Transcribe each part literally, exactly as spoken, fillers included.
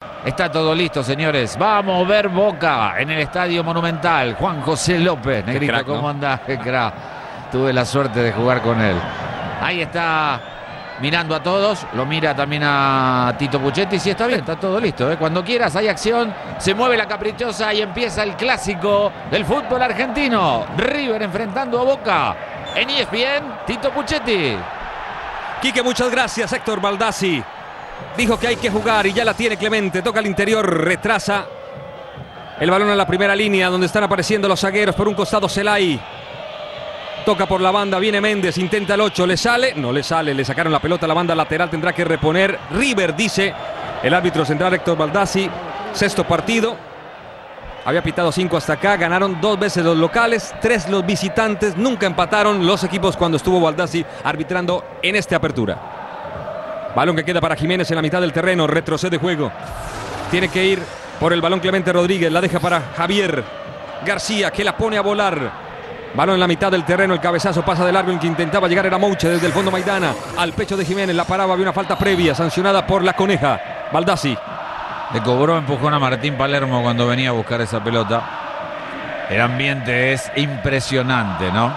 Está todo listo, señores. Vamos a ver Boca en el Estadio Monumental. Juan José López. Negrito, crack, ¿cómo ¿no? andás? Qué crack. Tuve la suerte de jugar con él. Ahí está mirando a todos. Lo mira también a Tito Puchetti. Sí, está bien, está todo listo, ¿eh? Cuando quieras, hay acción. Se mueve la caprichosa y empieza el clásico del fútbol argentino. River enfrentando a Boca. En E S P N, Tito Puchetti. Quique, muchas gracias. Héctor Baldassi dijo que hay que jugar y ya la tiene Clemente. Toca al interior, retrasa el balón en la primera línea donde están apareciendo los zagueros. Por un costado Zelay. Toca por la banda, viene Méndez, intenta el ocho, le sale, no le sale, le sacaron la pelota a la banda lateral, tendrá que reponer River, dice el árbitro central Héctor Baldassi. Sexto partido, había pitado cinco hasta acá, ganaron dos veces los locales, tres los visitantes, nunca empataron los equipos cuando estuvo Baldassi arbitrando en esta apertura. Balón que queda para Jiménez en la mitad del terreno, retrocede juego, tiene que ir por el balón Clemente Rodríguez, la deja para Javier García que la pone a volar. Balón en la mitad del terreno, el cabezazo pasa de largo, en que intentaba llegar era Mouche desde el fondo Maidana, al pecho de Jiménez, la paraba, había una falta previa, sancionada por la Coneja. Baldassi. Le cobró empujón a Martín Palermo cuando venía a buscar esa pelota. El ambiente es impresionante, ¿no?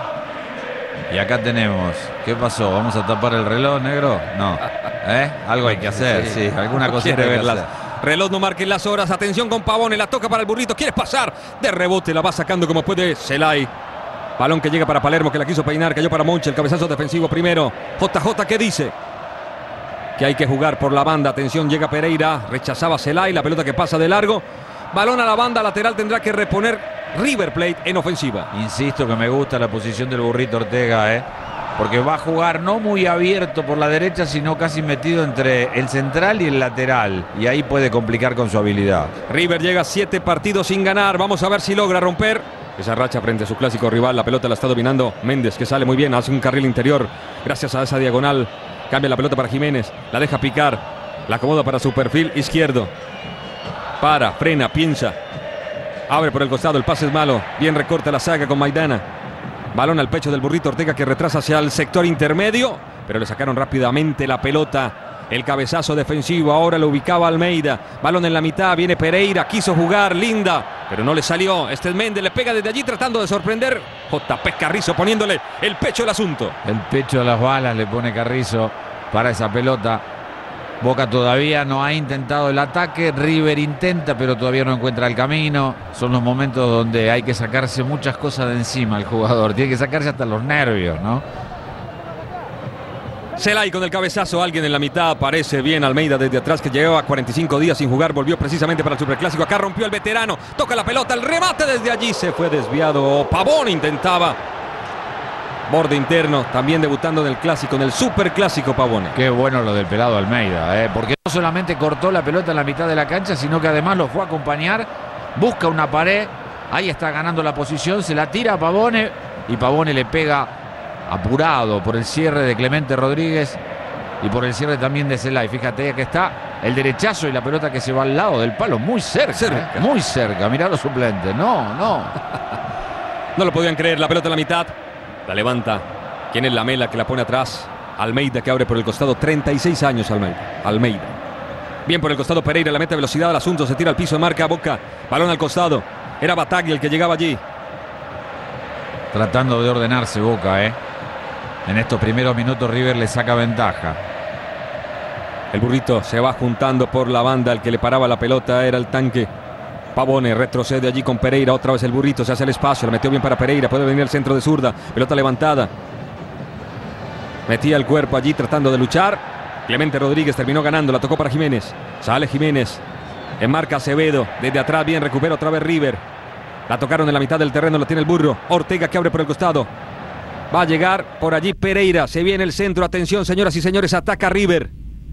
Y acá tenemos, ¿qué pasó? ¿Vamos a tapar el reloj, negro? No, ¿eh? Algo hay que hacer, sí, sí. Alguna cosa hay que hacer. Reloj no marque las horas, atención con Pavone, la toca para el burrito, quiere pasar, de rebote la va sacando como puede Zelay. Balón que llega para Palermo, que la quiso peinar, cayó para Monche, el cabezazo defensivo primero. J J, ¿qué dice? Que hay que jugar por la banda, atención, llega Pereira, rechazaba Zelay, la pelota que pasa de largo. Balón a la banda lateral, tendrá que reponer River Plate en ofensiva. Insisto que me gusta la posición del burrito Ortega, ¿eh? Porque va a jugar no muy abierto por la derecha, sino casi metido entre el central y el lateral. Y ahí puede complicar con su habilidad. River llega a siete partidos sin ganar, vamos a ver si logra romper esa racha frente a su clásico rival. La pelota la está dominando Méndez, que sale muy bien, hace un carril interior gracias a esa diagonal. Cambia la pelota para Jiménez, la deja picar, la acomoda para su perfil izquierdo. Para, frena, piensa, abre por el costado, el pase es malo, bien recorta la saga con Maidana. Balón al pecho del burrito Ortega, que retrasa hacia el sector intermedio, pero le sacaron rápidamente la pelota. El cabezazo defensivo, ahora lo ubicaba Almeida. Balón en la mitad, viene Pereira, quiso jugar, linda, pero no le salió. Este es Méndez, le pega desde allí tratando de sorprender. J P Carrizo poniéndole el pecho al asunto. El pecho a las balas le pone Carrizo para esa pelota. Boca todavía no ha intentado el ataque, River intenta, pero todavía no encuentra el camino. Son los momentos donde hay que sacarse muchas cosas de encima el jugador. Tiene que sacarse hasta los nervios, ¿no? Zelay con el cabezazo, alguien en la mitad, aparece bien Almeida desde atrás, que llevaba cuarenta y cinco días sin jugar, volvió precisamente para el Superclásico, acá rompió el veterano, toca la pelota, el remate desde allí, se fue desviado, Pavón intentaba, borde interno, también debutando en el Clásico, en el Superclásico Pavone. Qué bueno lo del pelado Almeida, ¿eh? Porque no solamente cortó la pelota en la mitad de la cancha, sino que además lo fue a acompañar, busca una pared, ahí está ganando la posición, se la tira a Pavone y Pavone le pega apurado por el cierre de Clemente Rodríguez y por el cierre también de Zelay. Fíjate que está el derechazo y la pelota que se va al lado del palo, muy cerca, cerca. ¿eh? Muy cerca, mirá los suplentes, no, no. No lo podían creer, la pelota en la mitad, la levanta, ¿quién es Lamela que la pone atrás? Almeida, que abre por el costado, treinta y seis años Almeida, Almeida. Bien por el costado Pereira, la mete velocidad al asunto, se tira al piso, marca Boca, balón al costado, era Bataglia el que llegaba allí. Tratando de ordenarse Boca, eh. En estos primeros minutos River le saca ventaja. El burrito se va juntando por la banda. El que le paraba la pelota era el tanque Pavone. Retrocede allí con Pereira. Otra vez el burrito se hace el espacio. La metió bien para Pereira. Puede venir al centro de zurda. Pelota levantada. Metía el cuerpo allí tratando de luchar. Clemente Rodríguez terminó ganando. La tocó para Jiménez. Sale Jiménez. Enmarca Acevedo. Desde atrás bien recupera otra vez River. La tocaron en la mitad del terreno. La tiene el burro. Ortega, que abre por el costado. Va a llegar por allí Pereira. Se viene el centro. Atención, señoras y señores. Ataca River.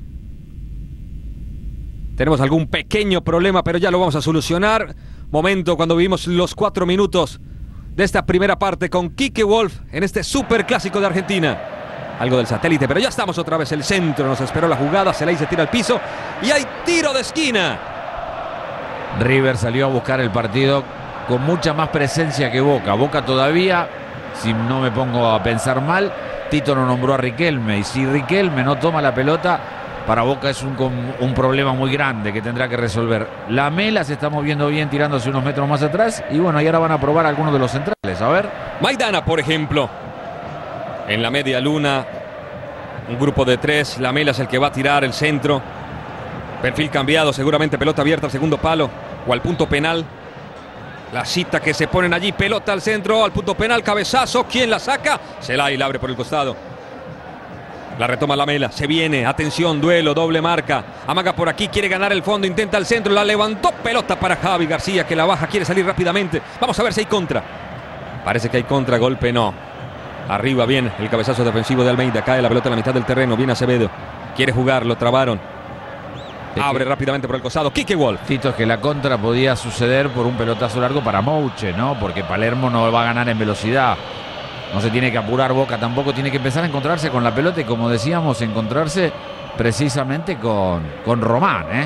Tenemos algún pequeño problema, pero ya lo vamos a solucionar. Momento cuando vivimos los cuatro minutos de esta primera parte con Quique Wolf en este Superclásico de Argentina. Algo del satélite, pero ya estamos otra vez. El centro. Nos esperó la jugada. Zelay se tira al piso. Y hay tiro de esquina. River salió a buscar el partido con mucha más presencia que Boca. Boca todavía, si no me pongo a pensar mal, Tito no nombró a Riquelme, y si Riquelme no toma la pelota, para Boca es un, un problema muy grande que tendrá que resolver. Lamela se está moviendo bien, tirándose unos metros más atrás. Y bueno, y ahora van a probar algunos de los centrales. A ver. Maidana, por ejemplo. En la media luna. Un grupo de tres. Lamela es el que va a tirar el centro. Perfil cambiado, seguramente pelota abierta al segundo palo. O al punto penal. La cita que se ponen allí. Pelota al centro, al punto penal. Cabezazo. ¿Quién la saca? Celay la abre por el costado. La retoma Lamela, se viene, atención, duelo, doble marca. Amaga por aquí, quiere ganar el fondo, intenta el centro, la levantó, pelota para Javi García que la baja, quiere salir rápidamente. Vamos a ver si hay contra. Parece que hay contra, golpe no. Arriba bien el cabezazo defensivo de Almeida, cae la pelota en la mitad del terreno, viene Acevedo. Quiere jugar, lo trabaron. Abre rápidamente por el costado, Quique Wolf. Tito, es que la contra podía suceder por un pelotazo largo para Mouche, ¿no? Porque Palermo no va a ganar en velocidad. No se tiene que apurar Boca, tampoco tiene que empezar a encontrarse con la pelota y, como decíamos, encontrarse precisamente con, con Román, ¿eh?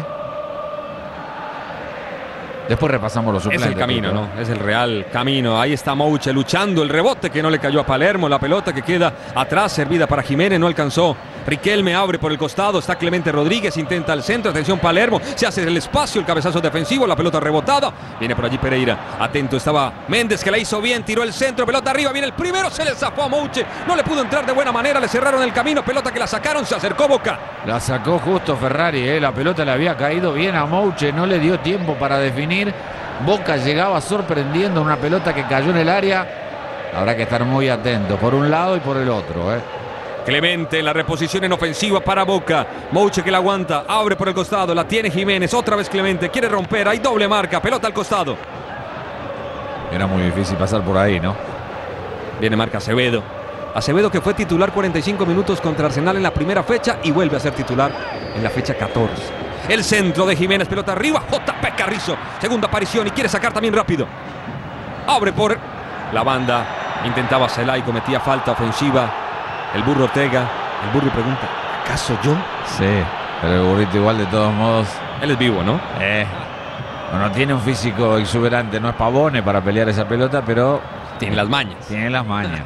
Después repasamos los suplentes. Es el camino, ¿no? Es el real camino. Ahí está Mouche luchando, el rebote que no le cayó a Palermo, la pelota que queda atrás, servida para Jiménez, no alcanzó. Riquelme abre por el costado, está Clemente Rodríguez, intenta el centro, atención Palermo, se hace el espacio, el cabezazo defensivo, la pelota rebotada, viene por allí Pereira, atento estaba Méndez que la hizo bien, tiró el centro, pelota arriba, viene el primero, se le zafó a Mouche, no le pudo entrar de buena manera, le cerraron el camino, pelota que la sacaron, se acercó Boca. La sacó justo Ferrari, ¿eh? La pelota le había caído bien a Mouche, no le dio tiempo para definir. Boca llegaba sorprendiendo una pelota que cayó en el área. Habrá que estar muy atentos por un lado y por el otro, ¿eh? Clemente en la reposición en ofensiva para Boca. Mouche que la aguanta, abre por el costado, la tiene Jiménez, otra vez Clemente, quiere romper, hay doble marca, pelota al costado. Era muy difícil pasar por ahí, ¿no? Viene marca Acevedo. Acevedo que fue titular cuarenta y cinco minutos contra Arsenal en la primera fecha y vuelve a ser titular en la fecha catorce. El centro de Jiménez, pelota arriba, J P Carrizo, segunda aparición y quiere sacar también rápido. Abre por la banda, intentaba Celay, cometía falta ofensiva. El Burro Ortega, el Burro pregunta, ¿acaso yo? Sí, pero el Burrito igual de todos modos. Él es vivo, ¿no? Eh, bueno, tiene un físico exuberante, no es Pavone para pelear esa pelota, pero tiene las mañas. Tiene las mañas.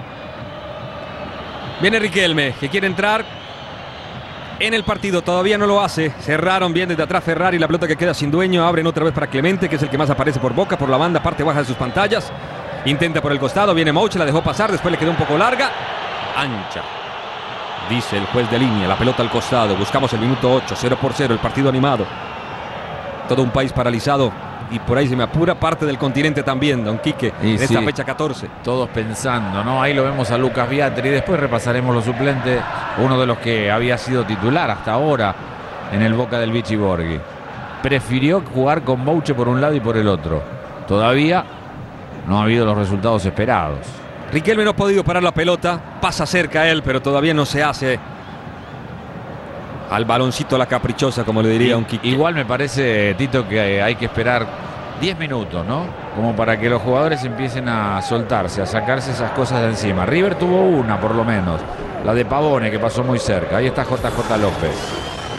Viene Riquelme, que quiere entrar en el partido, todavía no lo hace. Cerraron bien desde atrás Ferrari, la pelota que queda sin dueño, abren otra vez para Clemente, que es el que más aparece por Boca, por la banda, parte baja de sus pantallas. Intenta por el costado, viene Mouche, la dejó pasar, después le quedó un poco larga. Ancha, dice el juez de línea, la pelota al costado, buscamos el minuto ocho, cero por cero, el partido animado, todo un país paralizado y por ahí se me apura parte del continente también, don Quique, y en sí, esta fecha catorce. Todos pensando, ¿no? Ahí lo vemos a Lucas Biatri, después repasaremos los suplentes, uno de los que había sido titular hasta ahora en el Boca del Vichy Borghi. Prefirió jugar con Mouche por un lado y por el otro. Todavía no ha habido los resultados esperados. Riquelme no ha podido parar la pelota, pasa cerca a él, pero todavía no se hace al baloncito la caprichosa, como le diría un Quique. Igual me parece, Tito, que hay que esperar diez minutos, ¿no? Como para que los jugadores empiecen a soltarse, a sacarse esas cosas de encima. River tuvo una, por lo menos, la de Pavone, que pasó muy cerca. Ahí está J J López.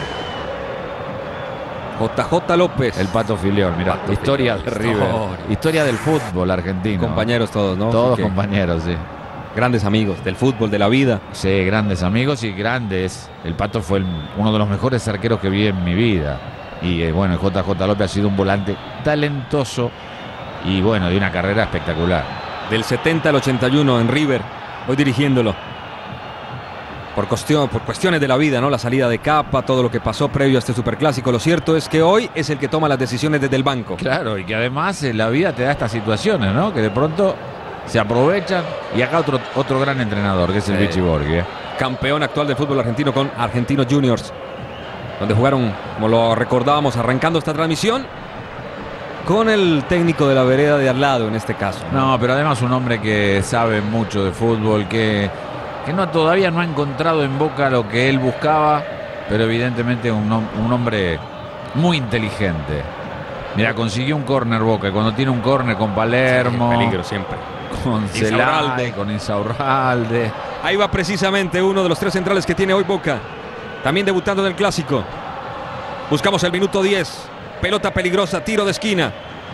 J J López. El Pato Filión, mira, historia Filión. de River. Historia del fútbol argentino. Compañeros todos, ¿no? Todos compañeros, sí. Grandes amigos del fútbol, de la vida. Sí, grandes amigos y grandes. El Pato fue el, uno de los mejores arqueros que vi en mi vida. Y eh, bueno, el J J López ha sido un volante talentoso y bueno, de una carrera espectacular. Del setenta al ochenta y uno en River, hoy dirigiéndolo. Por, cuestión, por cuestiones de la vida, ¿no? La salida de Capa, todo lo que pasó previo a este superclásico. Lo cierto es que hoy es el que toma las decisiones desde el banco. Claro, y que además eh, la vida te da estas situaciones, ¿no? Que de pronto se aprovechan. Y acá otro, otro gran entrenador, que es el Vichy Borghi. ¿eh? Campeón actual del fútbol argentino con Argentinos Juniors, donde jugaron, como lo recordábamos arrancando esta transmisión, con el técnico de la vereda de al lado en este caso. No, no pero además un hombre que sabe mucho de fútbol, que... que no, todavía no ha encontrado en Boca lo que él buscaba, pero evidentemente un, un hombre muy inteligente. Mira, consiguió un córner Boca, y cuando tiene un córner con Palermo, sí, peligro siempre, con Celay, con Insaurralde. Ahí va precisamente uno de los tres centrales que tiene hoy Boca, también debutando en el clásico. Buscamos el minuto diez, pelota peligrosa, tiro de esquina.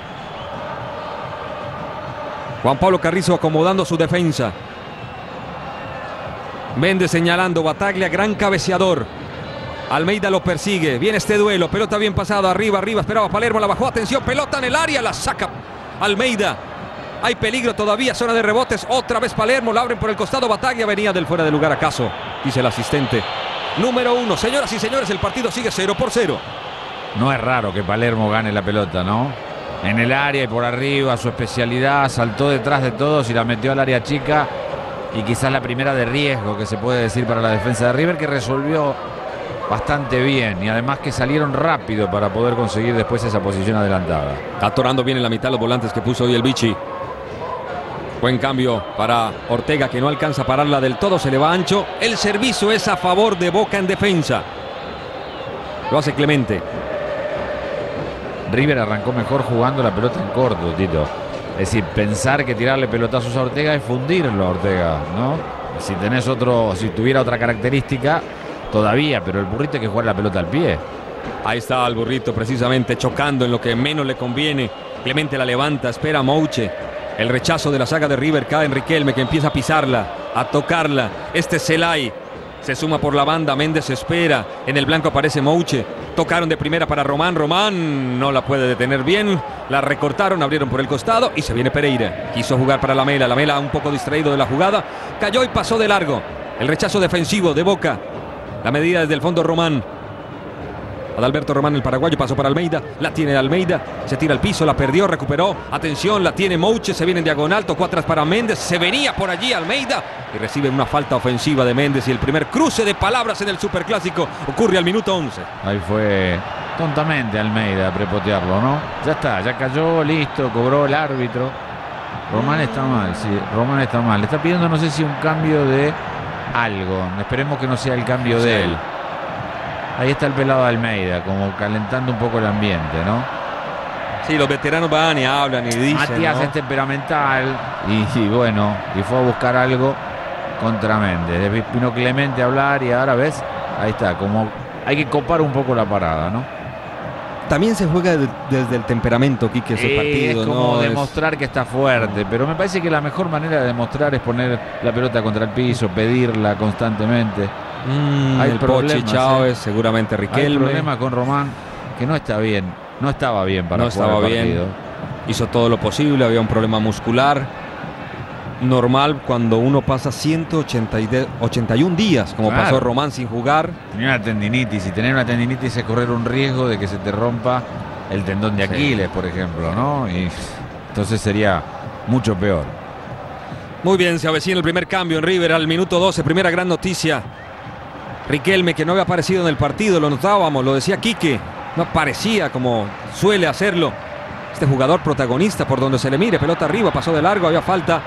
Juan Pablo Carrizo acomodando su defensa. Méndez señalando, Bataglia, gran cabeceador. Almeida lo persigue, viene este duelo, pelota bien pasada, arriba, arriba, esperaba Palermo, la bajó, atención, pelota en el área, la saca Almeida. Hay peligro todavía, zona de rebotes, otra vez Palermo, la abren por el costado, Bataglia venía del fuera de lugar acaso, dice el asistente. Número uno, señoras y señores, el partido sigue cero por cero. No es raro que Palermo gane la pelota, ¿no? En el área y por arriba, su especialidad, saltó detrás de todos y la metió al área chica. Y quizás la primera de riesgo que se puede decir para la defensa de River, que resolvió bastante bien y además que salieron rápido para poder conseguir después esa posición adelantada. Está atorando bien en la mitad los volantes que puso hoy el Vichy. Buen cambio para Ortega, que no alcanza a pararla del todo, se le va ancho. El servicio es a favor de Boca en defensa. Lo hace Clemente. River arrancó mejor jugando la pelota en corto, Tito. Es decir, pensar que tirarle pelotazos a Ortega es fundirlo a Ortega, ¿no? Si tenés otro, si tuviera otra característica, todavía, pero el burrito hay que jugar la pelota al pie. Ahí está el burrito precisamente chocando en lo que menos le conviene. Clemente la levanta, espera a Mouche. El rechazo de la saga de River cae en Riquelme, que empieza a pisarla, a tocarla. Este es Zelay. Se suma por la banda, Méndez espera. En el blanco aparece Mouche. Tocaron de primera para Román. Román no la puede detener bien. La recortaron, abrieron por el costado y se viene Pereira. Quiso jugar para Lamela. Lamela un poco distraído de la jugada. Cayó y pasó de largo. El rechazo defensivo de Boca. La medida desde el fondo Román. Adalberto Román, el paraguayo, pasó para Almeida. La tiene Almeida. Se tira al piso, la perdió, recuperó. Atención, la tiene Mouche. Se viene en diagonal. Tocó atrás para Méndez. Se venía por allí Almeida. Y recibe una falta ofensiva de Méndez. Y el primer cruce de palabras en el Superclásico ocurre al minuto once. Ahí fue tontamente Almeida a prepotearlo, ¿no? Ya está, ya cayó, listo, cobró el árbitro. Román está mal, sí, Román está mal. Le está pidiendo, no sé si un cambio de algo. Esperemos que no sea el cambio sí. de él. Ahí está el pelado de Almeida, como calentando un poco el ambiente, ¿no? Sí, los veteranos van y hablan y dicen, Matías ¿no? es temperamental y, y bueno, y fue a buscar algo contra Méndez. Vino Clemente a hablar y ahora ves, ahí está, como hay que copar un poco la parada, ¿no? También se juega de, desde el temperamento, Quique, ese sí, partido. Es como ¿no? demostrar es... que está fuerte, pero me parece que la mejor manera de demostrar es poner la pelota contra el piso, pedirla constantemente. Mm, hay el Pochi Chávez, ¿eh? Seguramente Riquelme. Hay problema con Román, que no está bien, no estaba bien para no jugar estaba el partido. Bien. Hizo todo lo posible, había un problema muscular. Normal cuando uno pasa ciento ochenta y uno días, como claro. pasó Román sin jugar. Tenía una tendinitis, y tener una tendinitis es correr un riesgo de que se te rompa el tendón de Aquiles, sí. por ejemplo, ¿no? Y entonces sería mucho peor. Muy bien, se avecina el primer cambio en River al minuto doce, primera gran noticia. Riquelme, que no había aparecido en el partido, lo notábamos, lo decía Quique, no aparecía como suele hacerlo. Este jugador protagonista por donde se le mire, pelota arriba, pasó de largo, había falta.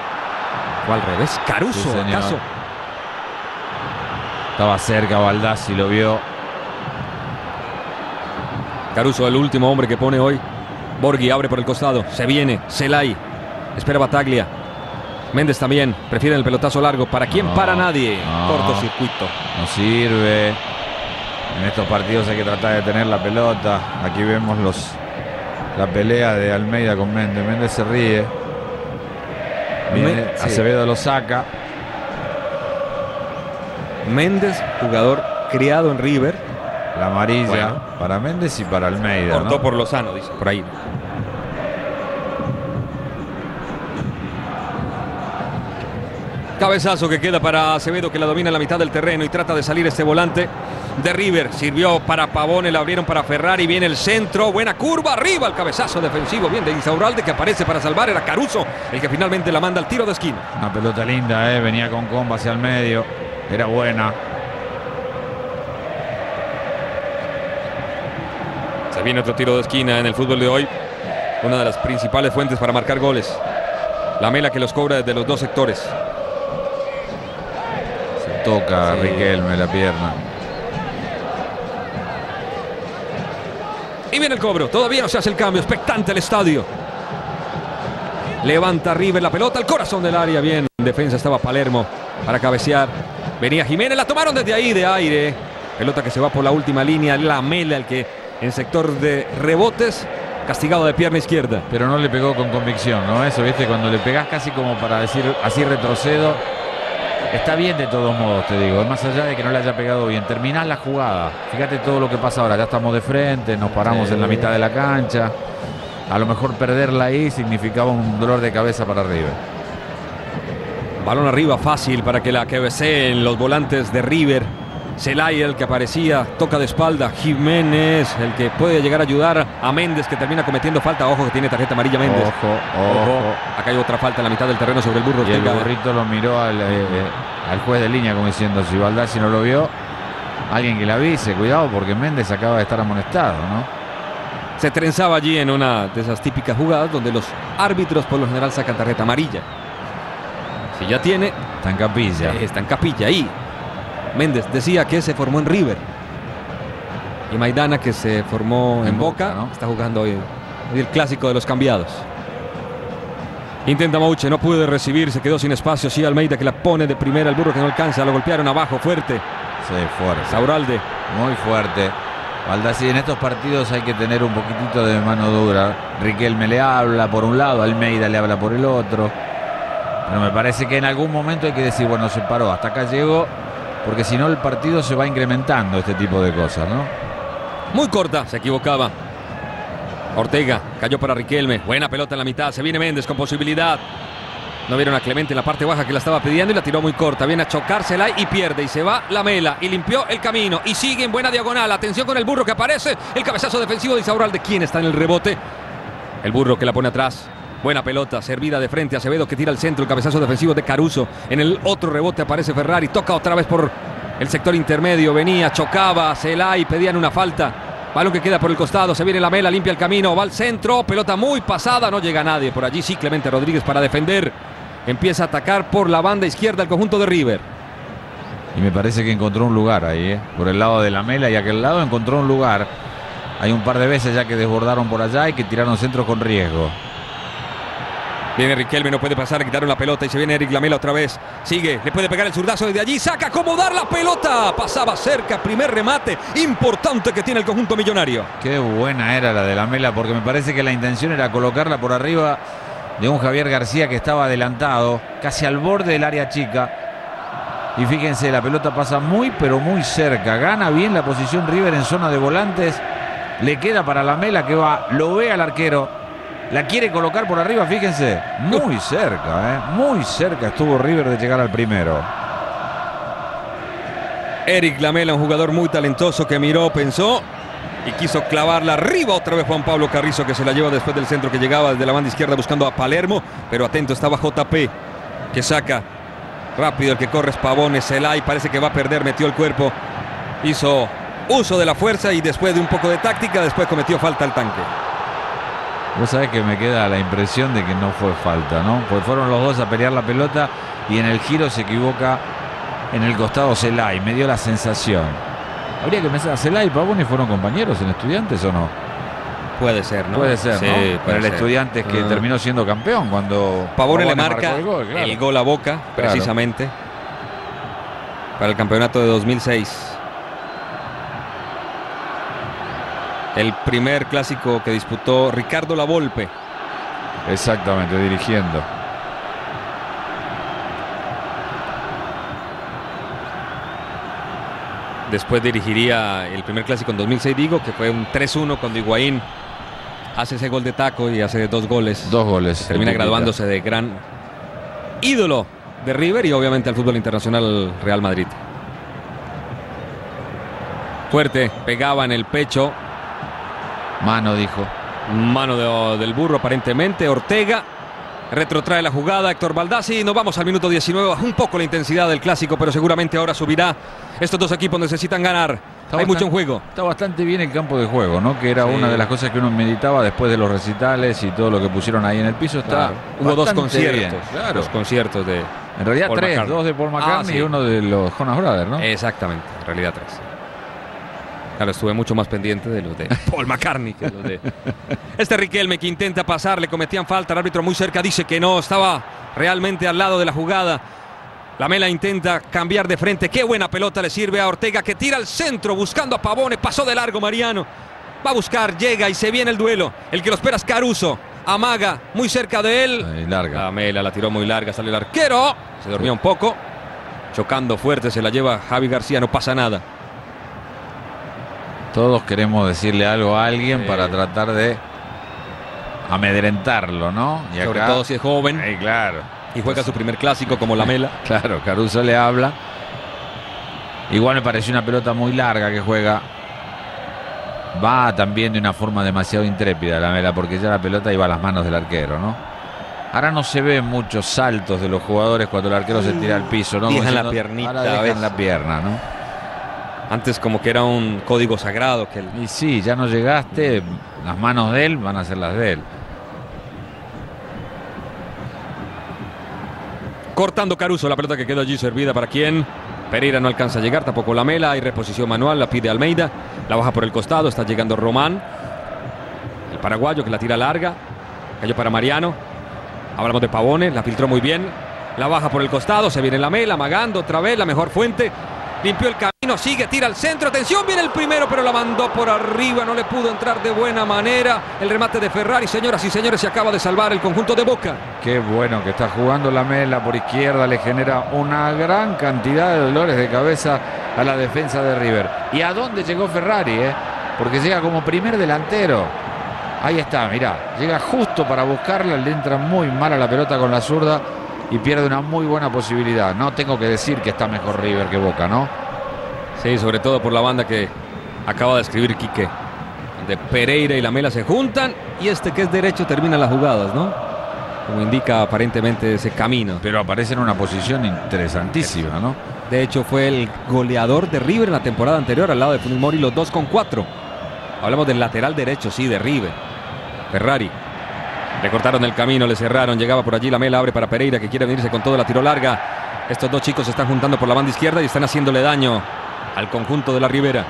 O al revés, Caruso, sí, ¿acaso? Estaba cerca Baldassi, lo vio. Caruso, el último hombre que pone hoy. Borghi abre por el costado, se viene, Zelay, espera Bataglia. Méndez también, prefieren el pelotazo largo. ¿Para quién? No, para nadie. No, cortocircuito. No sirve. En estos partidos hay que tratar de tener la pelota. Aquí vemos los la pelea de Almeida con Méndez. Méndez se ríe. Viene, sí. Acevedo lo saca. Méndez, jugador criado en River. La amarilla bueno. para Méndez y para Almeida. Cortó ¿no? por Lozano, dice, por ahí. Cabezazo que queda para Acevedo, que la domina en la mitad del terreno y trata de salir este volante de River. Sirvió para Pavone, la abrieron para Ferrari. Viene el centro, buena curva, arriba el cabezazo defensivo. Bien de Insaurralde, que aparece para salvar. Era Caruso el que finalmente la manda al tiro de esquina. Una pelota linda, ¿eh? Venía con comba hacia el medio. Era buena. Se viene otro tiro de esquina en el fútbol de hoy. Una de las principales fuentes para marcar goles. Lamela, que los cobra desde los dos sectores. Toca sí. Riquelme la pierna. Y viene el cobro. Todavía no se hace el cambio. Expectante el estadio. Levanta River la pelota al corazón del área. Bien. En defensa estaba Palermo para cabecear. Venía Jiménez. La tomaron desde ahí de aire. Pelota que se va por la última línea. Lamela, el que en sector de rebotes, castigado de pierna izquierda. Pero no le pegó con convicción, ¿no? Eso, ¿viste? Cuando le pegás casi como para decir así retrocedo. Está bien de todos modos, te digo, más allá de que no le haya pegado bien. Terminás la jugada, fíjate todo lo que pasa ahora, ya estamos de frente, nos paramos sí. en la mitad de la cancha. A lo mejor perderla ahí significaba un dolor de cabeza para River. Balón arriba fácil para que la cabeceen los volantes de River. Zelaya, el que aparecía, toca de espalda. Jiménez, el que puede llegar a ayudar a Méndez, que termina cometiendo falta. Ojo que tiene tarjeta amarilla Méndez. Ojo, ojo. ojo. Acá hay otra falta en la mitad del terreno sobre el burro. Y el burrito lo miró al, eh, al juez de línea como diciendo, si Baldassi no lo vio, alguien que le avise, cuidado porque Méndez acaba de estar amonestado, ¿no? Se trenzaba allí en una de esas típicas jugadas donde los árbitros por lo general sacan tarjeta amarilla. Si ya tiene... Está en capilla. Está en capilla ahí. Méndez decía que se formó en River. Y Maidana, que se formó en, en Boca, Boca ¿no? Está jugando hoy el clásico de los cambiados. Intenta Mouche, no puede recibir, se quedó sin espacio. Sí, Almeida que la pone de primera, el burro que no alcanza, lo golpearon abajo, fuerte. Sí, fuerte. Sauralde. Muy fuerte. Baldassi, en estos partidos hay que tener un poquitito de mano dura. Riquelme le habla por un lado, Almeida le habla por el otro. Pero me parece que en algún momento hay que decir, bueno, se paró, hasta acá llegó. Porque si no el partido se va incrementando este tipo de cosas, ¿no? Muy corta, se equivocaba. Ortega cayó para Riquelme. Buena pelota en la mitad, se viene Méndez con posibilidad. No vieron a Clemente en la parte baja que la estaba pidiendo y la tiró muy corta. Viene a chocársela y pierde. Y se va Lamela y limpió el camino. Y sigue en buena diagonal. Atención con el burro que aparece. El cabezazo defensivo de Isaurralde. ¿Quién está en el rebote? El burro que la pone atrás. Buena pelota, servida de frente. Acevedo que tira al centro. El cabezazo defensivo de Caruso. En el otro rebote aparece Ferrari. Toca otra vez por el sector intermedio. Venía, chocaba. Zelay, pedían una falta. Balón que queda por el costado. Se viene Lamela, limpia el camino. Va al centro. Pelota muy pasada. No llega nadie por allí. Sí, Clemente Rodríguez para defender. Empieza a atacar por la banda izquierda el conjunto de River. Y me parece que encontró un lugar ahí, ¿eh? Por el lado de Lamela y aquel lado encontró un lugar. Hay un par de veces ya que desbordaron por allá y que tiraron centro con riesgo. Viene Riquelme, no puede pasar, quitaron la pelota y se viene Eric Lamela otra vez. Sigue, le puede pegar el zurdazo desde allí, saca, acomodar la pelota. Pasaba cerca, primer remate importante que tiene el conjunto millonario. Qué buena era la de Lamela, porque me parece que la intención era colocarla por arriba de un Javier García que estaba adelantado, casi al borde del área chica. Y fíjense, la pelota pasa muy, pero muy cerca. Gana bien la posición River en zona de volantes. Le queda para Lamela que va, lo ve al arquero. La quiere colocar por arriba, fíjense. Muy cerca, ¿eh? Muy cerca estuvo River de llegar al primero. Eric Lamela, un jugador muy talentoso que miró, pensó y quiso clavarla arriba. Otra vez Juan Pablo Carrizo que se la lleva después del centro que llegaba desde la banda izquierda buscando a Palermo. Pero atento estaba J P que saca rápido, el que corre es Pavone. Zelay parece que va a perder, metió el cuerpo. Hizo uso de la fuerza y después de un poco de táctica, después cometió falta al tanque. Vos sabés que me queda la impresión de que no fue falta, ¿no? Pues fueron los dos a pelear la pelota y en el giro se equivoca en el costado Zelay. Me dio la sensación. Habría que pensar, ¿Zelay y Pavone fueron compañeros en Estudiantes o no? Puede ser, ¿no? Puede ser, sí, ¿no? Puede Pero el ser. Estudiantes que uh. terminó siendo campeón cuando Pavone, Pavone le marca el gol, claro. el gol a Boca, claro. precisamente, para el campeonato de dos mil seis. El primer clásico que disputó Ricardo Lavolpe. Exactamente, dirigiendo. Después dirigiría el primer clásico en dos mil seis, digo, que fue un tres uno cuando Higuaín hace ese gol de taco y hace dos goles. Dos goles. Termina graduándose de gran ídolo de River y obviamente al fútbol internacional Real Madrid. Fuerte, pegaba en el pecho. Mano, dijo. Mano de, del burro aparentemente. Ortega retrotrae la jugada. Héctor Baldassi. Nos vamos al minuto diecinueve. Bajó un poco la intensidad del clásico, pero seguramente ahora subirá. Estos dos equipos necesitan ganar. Está Hay bastante, mucho en juego. Está bastante bien el campo de juego, ¿no? Que era sí. una de las cosas que uno meditaba después de los recitales y todo lo que pusieron ahí en el piso. Está claro. Hubo dos conciertos. Bien, claro. Dos conciertos de En realidad Paul tres. McCartney. Dos de Paul McCartney ah, sí. y uno de los Jonas Brothers, ¿no? Exactamente. En realidad tres. Claro, estuve mucho más pendiente de los de Paul McCartney que los de... Este Riquelme que intenta pasar, le cometían falta, el árbitro muy cerca dice que no, estaba realmente al lado de la jugada. Lamela intenta cambiar de frente, qué buena pelota le sirve a Ortega que tira al centro buscando a Pavone, pasó de largo Mariano. Va a buscar, llega y se viene el duelo. El que lo espera es Caruso, amaga, muy cerca de él. Ay, larga. Lamela la tiró muy larga, sale el arquero, se dormía un poco. chocando fuerte, se la lleva Javi García, no pasa nada. Todos queremos decirle algo a alguien sí. para tratar de amedrentarlo, ¿no? Y sobre acá, todo si es joven. Sí, claro. Y juega su primer clásico como Lamela. Claro, Caruso le habla. Igual me pareció una pelota muy larga que juega. Va también de una forma demasiado intrépida Lamela, porque ya la pelota iba a las manos del arquero, ¿no? Ahora no se ven muchos saltos de los jugadores cuando el arquero se tira al piso, ¿no? Dejan la piernita. Ahora dejan la pierna, ¿no? Antes como que era un código sagrado. Que el... Y sí, ya no llegaste, las manos de él van a ser las de él. Cortando Caruso, la pelota que queda allí servida para quién. Pereira no alcanza a llegar, tampoco Lamela. Hay reposición manual, la pide Almeida. La baja por el costado, está llegando Román. El paraguayo que la tira larga. Cayó para Mariano. Hablamos de Pavone, la filtró muy bien. La baja por el costado, se viene Lamela, amagando otra vez, la mejor fuente. Limpió el camino, sigue, tira al centro. Atención, viene el primero, pero la mandó por arriba. No le pudo entrar de buena manera. El remate de Ferrari, señoras y señores, se acaba de salvar el conjunto de Boca. Qué bueno que está jugando Lamela por izquierda. Le genera una gran cantidad de dolores de cabeza a la defensa de River. ¿Y a dónde llegó Ferrari? Eh? Porque llega como primer delantero. Ahí está, mirá. Llega justo para buscarla. Le entra muy mal a la pelota con la zurda. Y pierde una muy buena posibilidad. No tengo que decir que está mejor River que Boca, ¿no? Sí, sobre todo por la banda que acaba de escribir Quique. De Pereira y Lamela se juntan. Y este que es derecho termina las jugadas, ¿no? Como indica aparentemente ese camino. Pero aparece en una posición interesantísima, ¿no? De hecho fue el goleador de River en la temporada anterior al lado de Funes Mori, los dos con cuatro. Hablamos del lateral derecho, sí, de River. Ferrari. Le cortaron el camino, le cerraron, llegaba por allí Lamela, abre para Pereira que quiere venirse con toda la tiro larga. Estos dos chicos se están juntando por la banda izquierda y están haciéndole daño al conjunto de la Ribera.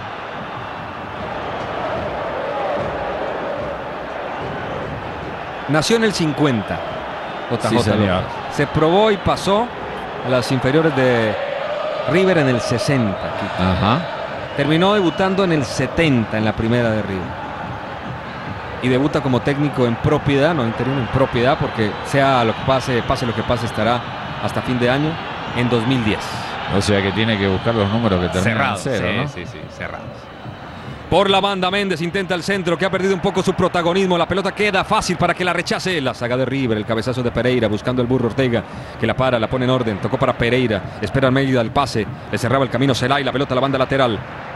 Nació en el cincuenta. J J sí, se probó y pasó a las inferiores de River en el sesenta. Ajá. Terminó debutando en el setenta en la primera de River. Y debuta como técnico en propiedad, no interino, en propiedad, porque sea lo que pase, pase lo que pase, estará hasta fin de año en dos mil diez. O sea que tiene que buscar los números que terminan en cero, sí, ¿no? sí, sí, cerrados. Por la banda Méndez intenta el centro, que ha perdido un poco su protagonismo. La pelota queda fácil para que la rechace. La saga de River, el cabezazo de Pereira, buscando el burro Ortega, que la para, la pone en orden. Tocó para Pereira, espera Almeida el pase, le cerraba el camino Celay, la pelota a la banda lateral.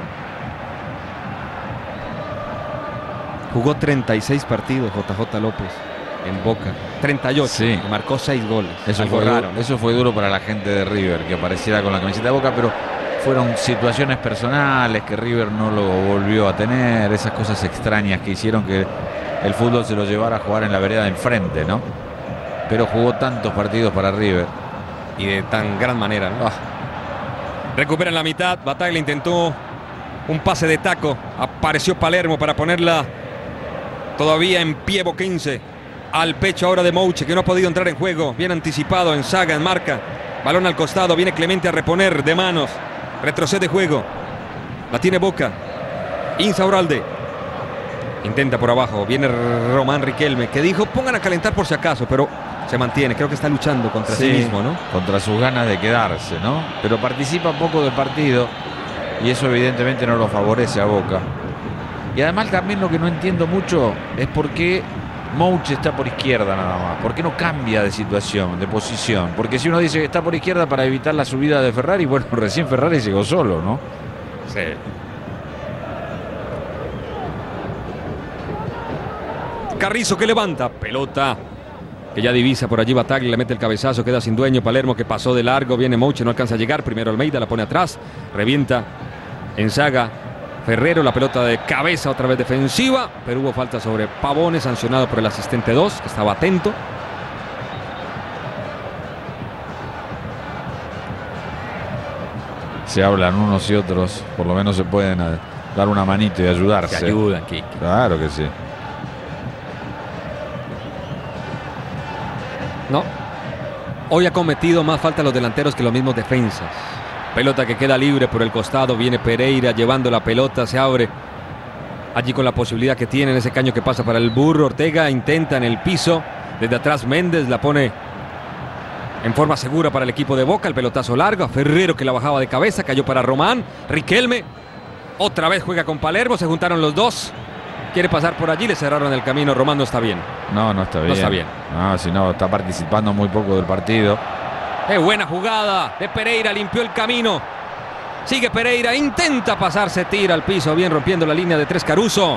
Jugó treinta y seis partidos J J López en Boca. treinta y ocho. Sí. Marcó seis goles. Eso fue, raro, ¿no? Eso fue duro para la gente de River, que apareciera con la camiseta de Boca, pero fueron situaciones personales que River no lo volvió a tener. Esas cosas extrañas que hicieron que el fútbol se lo llevara a jugar en la vereda de enfrente, ¿no? Pero jugó tantos partidos para River. Y de tan gran manera, ¿no? Ah. Recuperan la mitad. Bataglia intentó un pase de taco. Apareció Palermo para ponerla todavía en pie Boquense. Al pecho ahora de Mouche, que no ha podido entrar en juego. Bien anticipado en saga, en marca. Balón al costado, viene Clemente a reponer de manos. Retrocede juego. La tiene Boca. Insaurralde. Intenta por abajo. Viene Román Riquelme, que dijo pongan a calentar por si acaso, pero se mantiene. Creo que está luchando contra sí, sí mismo, ¿no? Contra sus ganas de quedarse, ¿no? Pero participa poco del partido y eso evidentemente no lo favorece a Boca. Y además también lo que no entiendo mucho es por qué Mouche está por izquierda nada más. ¿Por qué no cambia de situación, de posición? Porque si uno dice que está por izquierda para evitar la subida de Ferrari, bueno, recién Ferrari llegó solo, ¿no? Sí. Carrizo que levanta, pelota que ya divisa por allí Bataglia, le mete el cabezazo, queda sin dueño. Palermo que pasó de largo, viene Mouche, no alcanza a llegar. Primero Almeida, la pone atrás, revienta en saga. Ferrero, la pelota de cabeza otra vez defensiva, pero hubo falta sobre Pavone, sancionado por el asistente dos, que estaba atento. Se hablan unos y otros, por lo menos se pueden dar una manito y ayudarse. Se ayudan, Kike. Claro que sí. No, hoy ha cometido más falta los delanteros que los mismos defensas. Pelota que queda libre por el costado, viene Pereira llevando la pelota, se abre allí con la posibilidad que tiene en ese caño que pasa para el burro. Ortega intenta en el piso, desde atrás Méndez la pone En forma segura para el equipo de Boca, el pelotazo largo, Ferrero que la bajaba de cabeza, cayó para Román, Riquelme, otra vez juega con Palermo, se juntaron los dos, quiere pasar por allí, le cerraron el camino, Román no está bien. No, no está bien. No está bien. No, si no, está participando muy poco del partido. ¡Qué buena jugada de Pereira! Limpió el camino. Sigue Pereira, intenta pasarse, tira al piso, bien rompiendo la línea de tres Caruso.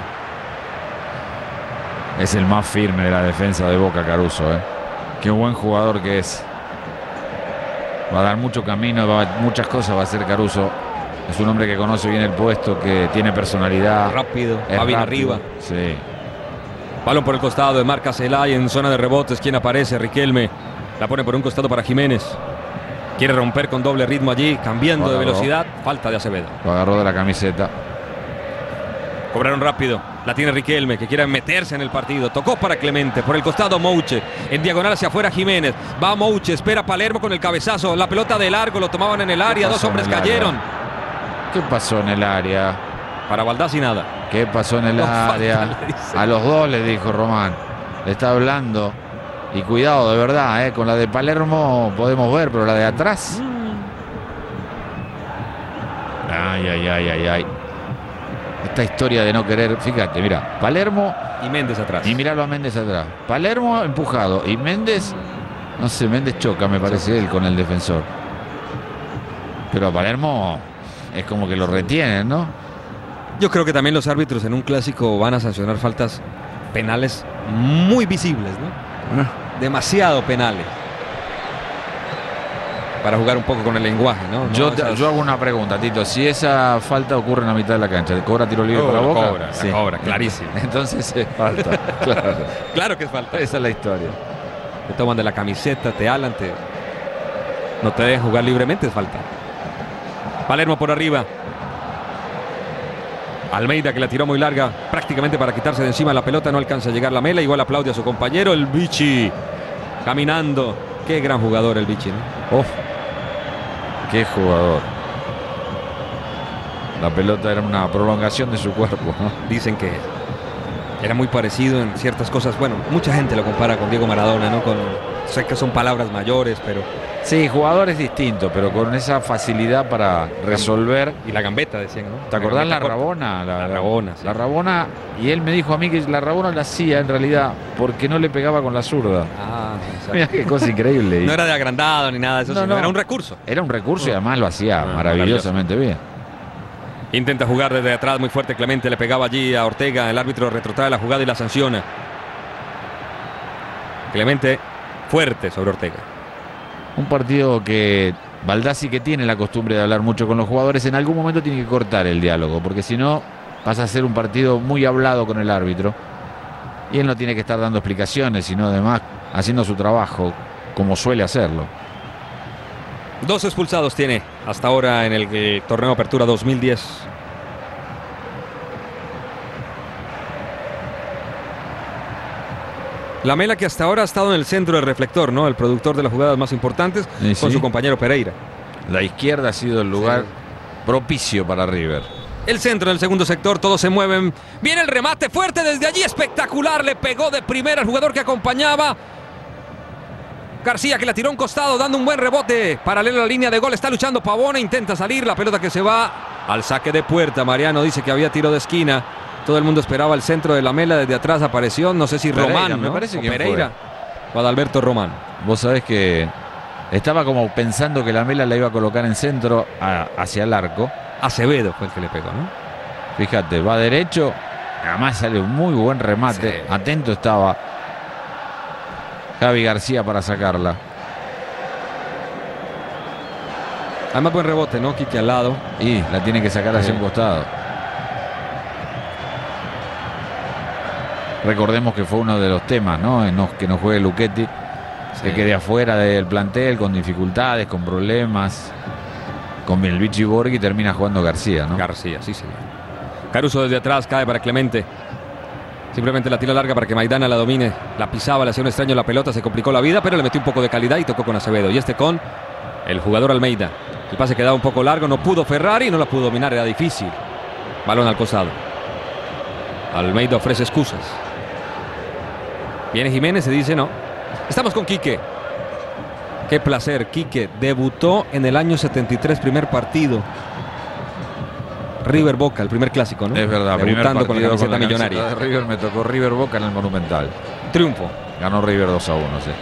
Es el más firme de la defensa de Boca, Caruso, ¿eh? Qué buen jugador que es. Va a dar mucho camino, va a, muchas cosas va a hacer Caruso. Es un hombre que conoce bien el puesto, que tiene personalidad. Rápido, va bien arriba. Sí. Balón por el costado de Marca Celay en zona de rebotes. ¿Quién aparece? Riquelme. La pone por un costado para Jiménez. Quiere romper con doble ritmo allí, cambiando de velocidad. Falta de Acevedo. Lo agarró de la camiseta. Cobraron rápido. La tiene Riquelme, que quiere meterse en el partido. Tocó para Clemente. Por el costado Mouche. En diagonal hacia afuera Jiménez. Va Mouche. Espera Palermo con el cabezazo. La pelota de largo. Lo tomaban en el área. Dos hombres cayeron. ¿Qué pasó en el área? Para Baldassi nada. ¿Qué pasó en el No área? falta, A los dos le dijo Román. Le está hablando. Y cuidado, de verdad, ¿eh? Con la de Palermo podemos ver, pero la de atrás. Ay, ay, ay, ay, ay. Esta historia de no querer. Fíjate, mira. Palermo. Y Méndez atrás. Y miralo a Méndez atrás. Palermo empujado. Y Méndez. No sé, Méndez choca, me parece él, con el defensor. Pero a Palermo es como que lo retienen, ¿no? Yo creo que también los árbitros en un clásico van a sancionar faltas penales muy visibles, ¿no? Ah. Demasiado penales. Para jugar un poco con el lenguaje, ¿no? Yo, no esas... yo hago una pregunta, Tito. Si esa falta ocurre en la mitad de la cancha, ¿cobra tiro libre oh, para la Boca? Cobra, sí. la cobra, clarísimo. Entonces es falta. Claro. Claro que es falta. Esa es la historia. Te toman de la camiseta, te alan, te... no te dejan jugar libremente, es falta. Palermo por arriba. Almeida que la tiró muy larga, prácticamente para quitarse de encima la pelota, no alcanza a llegar la Mela, igual aplaude a su compañero, el Vichy, caminando. Qué gran jugador el Vichy, ¿no? Uf, qué jugador. La pelota era una prolongación de su cuerpo, ¿no? Dicen que era muy parecido en ciertas cosas. Bueno, mucha gente lo compara con Diego Maradona, ¿no? Con, sé que son palabras mayores, pero... Sí, jugadores distintos, pero con esa facilidad para resolver. Y la gambeta, decían, ¿no? ¿Te acordás la Rabona? La, la Rabona, sí. La Rabona, y él me dijo a mí que la Rabona la hacía en realidad porque no le pegaba con la zurda. Ah, exacto. Mira qué cosa increíble. No era de agrandado ni nada de eso, no, sino no. era un recurso. Era un recurso y además lo hacía Ah, maravillosamente bien. Intenta jugar desde atrás muy fuerte Clemente, le pegaba allí a Ortega, el árbitro retrotrae la jugada y la sanciona. Clemente fuerte sobre Ortega. Un partido que Baldassi, que tiene la costumbre de hablar mucho con los jugadores, en algún momento tiene que cortar el diálogo, porque si no pasa a ser un partido muy hablado con el árbitro. Y él no tiene que estar dando explicaciones, sino además haciendo su trabajo, como suele hacerlo. Dos expulsados tiene hasta ahora en el eh, torneo Apertura dos mil diez. La Mela que hasta ahora ha estado en el centro del reflector, ¿no? El productor de las jugadas más importantes, sí, con sí. su compañero Pereira. La izquierda ha sido el lugar sí. propicio para River. El centro en el segundo sector, todos se mueven. Viene el remate fuerte desde allí, espectacular. Le pegó de primera al jugador que acompañaba. García que la tiró a un costado, dando un buen rebote. Paralelo a la línea de gol, está luchando Pavone, intenta salir. La pelota que se va al saque de puerta. Mariano dice que había tiro de esquina. Todo el mundo esperaba el centro de la Mela, desde atrás apareció, no sé si Pereira, Román, ¿no? me parece que Pereira. O Adalberto Román. Vos sabés que estaba como pensando que la Mela la iba a colocar en centro a, hacia el arco. Acevedo fue el que le pegó, ¿no? Fíjate, va derecho, además sale un muy buen remate. Sí. Atento estaba Javi García para sacarla. Además buen rebote, ¿no? Quique al lado. Y la tiene que sacar hacia sí. un costado. Recordemos que fue uno de los temas, ¿no? Que no juegue Luchetti, sí. que quede afuera del plantel con dificultades, con problemas. Con el Vichy Borghi termina jugando García, ¿no? García, sí, señor. Caruso desde atrás, cae para Clemente. Simplemente la tira larga para que Maidana la domine. La pisaba, le hacía un extraño la pelota, se complicó la vida, pero le metió un poco de calidad y tocó con Acevedo. Y este con el jugador Almeida. El pase quedaba un poco largo, no pudo Ferrari, no la pudo dominar, era difícil. Balón al costado. Almeida ofrece excusas. Viene Jiménez, se dice no. Estamos con Quique. Qué placer, Quique. Debutó en el año setenta y tres, primer partido. River Boca, el primer clásico, ¿no? Es verdad, debutando primer con la camiseta millonaria. De River me tocó River Boca en el Monumental. Triunfo. Ganó River dos a uno, sí.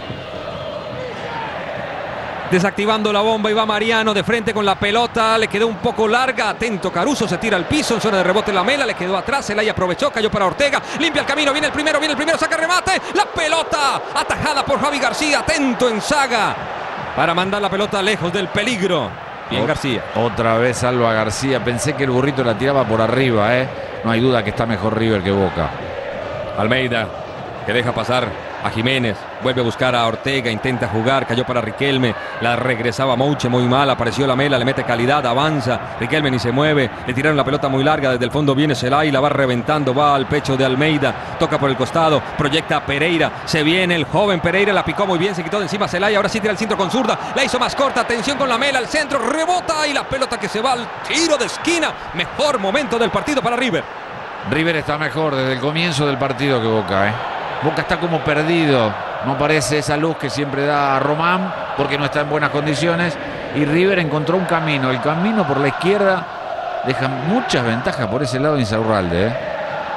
Desactivando la bomba y va Mariano de frente con la pelota, le quedó un poco larga, atento Caruso, se tira al piso, en zona de rebote Lamela, le quedó atrás, Zelay aprovechó, cayó para Ortega, limpia el camino, viene el primero, viene el primero, saca remate, la pelota atajada por Javi García, atento en saga para mandar la pelota lejos del peligro. Bien García. Otra vez salva a García, pensé que el burrito la tiraba por arriba, ¿eh? No hay duda que está mejor River que Boca. Almeida, que deja pasar a Jiménez, vuelve a buscar a Ortega, intenta jugar, cayó para Riquelme, la regresaba Mouche muy mal, apareció Lamela, le mete calidad, avanza, Riquelme ni se mueve, le tiraron la pelota muy larga, desde el fondo viene Zelay, la va reventando, va al pecho de Almeida, toca por el costado, proyecta a Pereira, se viene el joven Pereira, la picó muy bien, se quitó de encima Zelay, ahora sí tira el centro con zurda, la hizo más corta, atención con Lamela, al centro, rebota y la pelota que se va al tiro de esquina, mejor momento del partido para River. River está mejor desde el comienzo del partido que Boca, ¿eh? Boca está como perdido, no parece esa luz que siempre da Román porque no está en buenas condiciones, y River encontró un camino, el camino por la izquierda deja muchas ventajas por ese lado de Insaurralde, ¿eh?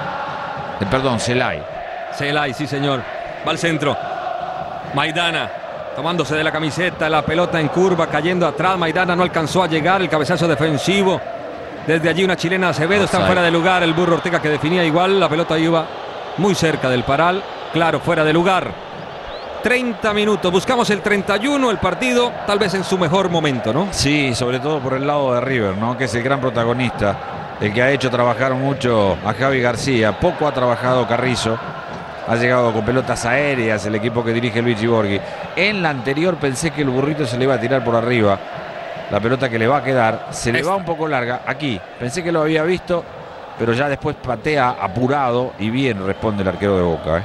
Eh, perdón, Zelay. Zelay, sí señor, va al centro, Maidana tomándose de la camiseta, la pelota en curva, cayendo atrás, Maidana no alcanzó a llegar, el cabezazo defensivo, desde allí una chilena Acevedo, está fuera de lugar, el burro Ortega que definía igual, la pelota iba muy cerca del paral, claro, fuera de lugar. treinta minutos, buscamos el treinta y uno, el partido tal vez en su mejor momento, ¿no? Sí, sobre todo por el lado de River, ¿no? Que es el gran protagonista, el que ha hecho trabajar mucho a Javi García, poco ha trabajado Carrizo, ha llegado con pelotas aéreas el equipo que dirige Luigi Borghi. En la anterior pensé que el burrito se le iba a tirar por arriba, la pelota que le va a quedar, se le va un poco larga, aquí, pensé que lo había visto, pero ya después patea apurado y bien responde el arquero de Boca, ¿eh?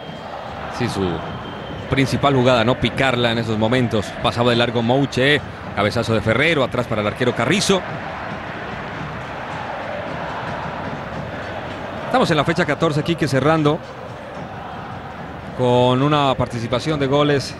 Sí, su principal jugada, no picarla en esos momentos. Pasaba de largo Mouche, cabezazo de Ferrero, atrás para el arquero Carrizo. Estamos en la fecha catorce aquí, que cerrando con una participación de goles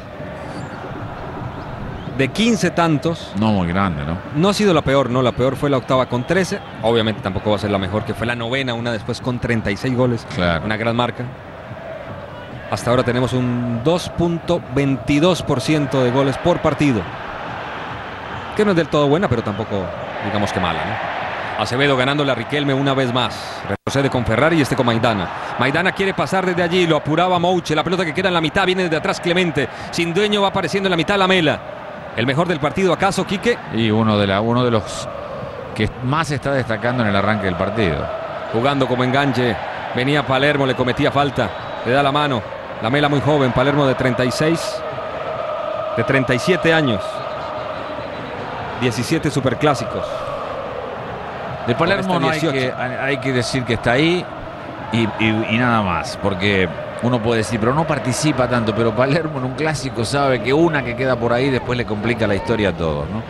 de quince tantos. No muy grande, ¿no? No ha sido la peor, no, la peor fue la octava con trece. Obviamente tampoco va a ser la mejor, que fue la novena, una después con treinta y seis goles. Claro. Una gran marca. Hasta ahora tenemos un dos punto veintidós por ciento de goles por partido, que no es del todo buena, pero tampoco digamos que mala, ¿no? Acevedo ganándole a Riquelme una vez más. Retrocede con Ferrari y este con Maidana. Maidana quiere pasar desde allí, lo apuraba Mouche. La pelota que queda en la mitad viene desde atrás Clemente. Sin dueño va apareciendo en la mitad Lamela. ¿El mejor del partido acaso, Quique? Y uno de, la, uno de los que más está destacando en el arranque del partido. Jugando como enganche. Venía Palermo, le cometía falta. Le da la mano. Lamela muy joven, Palermo de treinta y seis, de treinta y siete años. diecisiete superclásicos. De Palermo no hay que, hay que decir que está ahí y, y, y nada más, porque uno puede decir, pero no participa tanto, pero Palermo en un clásico sabe que una que queda por ahí después le complica la historia a todos, ¿no?